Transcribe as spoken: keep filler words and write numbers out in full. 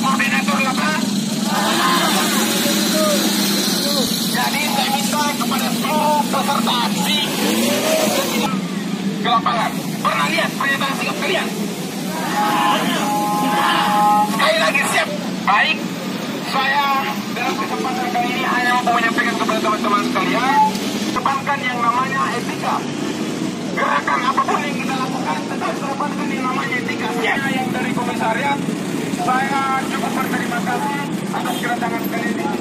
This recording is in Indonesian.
koordinator lapangan. Jadi saya minta kepada seluruh peserta aksi ke lapangan. Pernah lihat pernyataan sikap kalian? Sekali lagi siap. Baik, saya dalam kesempatan kali ini hanya mau menyampaikan kepada teman-teman sekalian, kedepankan yang namanya etika. Gerakan apapun yang kita lakukan tetap kedepankan yang namanya etika. Saya yang dari komisariat, saya cukup berterima kasih atas kedatangan kalian ini.